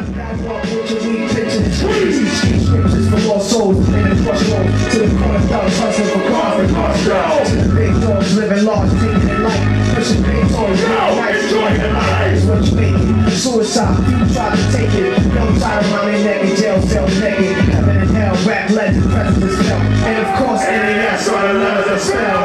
Street scriptures for lost souls in the crossroads. To the corner down, hustling for cars and cars. To the big dogs living large, taking it light. Pushing big toys, enjoying the life. Is what you make it. Suicide, you try to take it. Young tied around their neck in jail, cell naked. Heaven and hell, rap legend, president's spell. And of course, NAS on the letters of spell.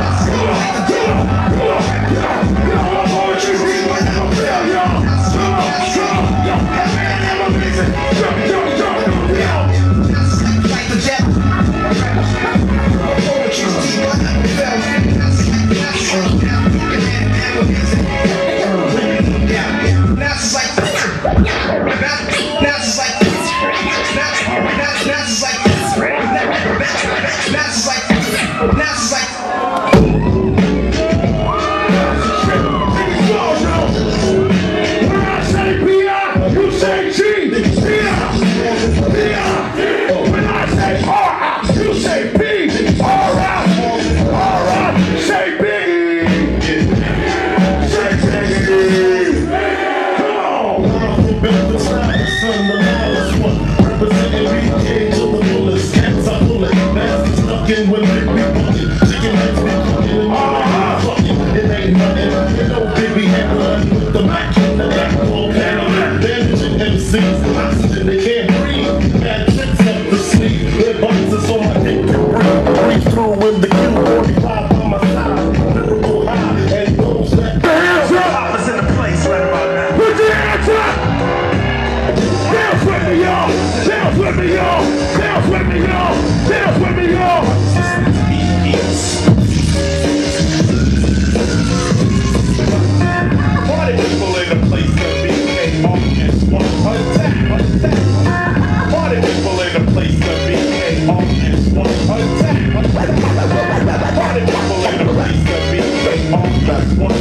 They can't breathe, bad tricks up the sleeve. Their boxes on my dick to breathe through with the Q45 on my side. Lyrical high and those that hands up. Papa's in the place right about now. Put your hands up. Dance with me, y'all. Dance with me, y'all. Dance with me, y'all. Dance with me, y'all. Party people in the place that be came on and swung. Attack. Party people in the place that be came on and swung. Attack. Party people in the place that be came on and swung.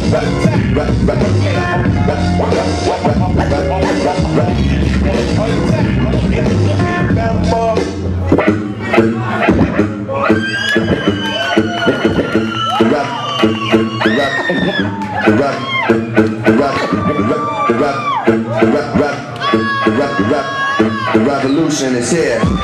The revolution is here. Come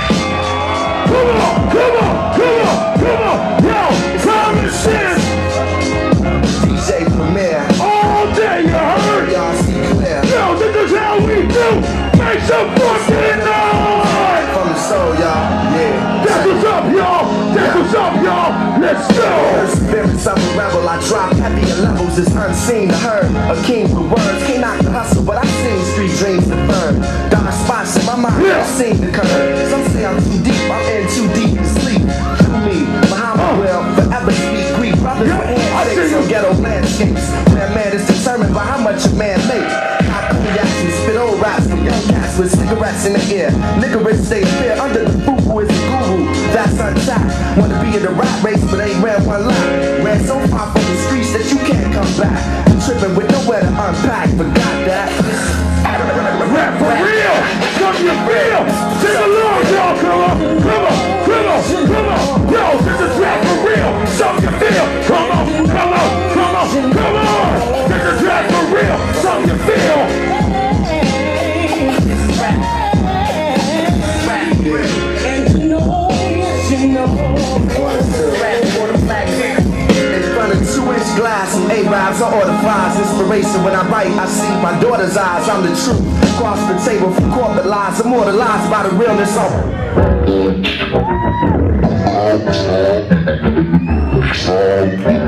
on, yo, time is shit. DJ Premier. All day, you heard? Y'all see clear. Yo, this is how we do. Make some fucking noise. From the soul, y'all. Yeah. That's what's up, y'all. That's what's up, y'all. Let's go. Perseverance of a rebel. I drop heavier levels. It's unseen to her. A king with words. Can't knock the hustle, but I've seen street dreams to burn. Dark spots in my mind. I've seen the curve. Some say I'm too deep. I'm in too deep to sleep. To me, Muhammad will forever speak Greek. Brothers with handshakes on ghetto landscapes. Where man is determined by how much a man makes. And spit old raps from young cats with cigarettes in the ear. Licorice stays clear under the boo-boo is the guru. That's untapped. Wanna be in the rap race, but ain't ran one lap. Ran so far from the streets that you can't come back. I'm tripping with nowhere to unpack. Forgot that. Rap for real. Come you feel. Sing along, y'all. Come on. Yo, this is rap for real. Something you feel. Come on. This is rap for real. Something you feel. Glass and A-Rabs, I order flies. Inspiration when I write, I see my daughter's eyes. I'm the truth. Across the table from corporate lies, immortalized by the realness of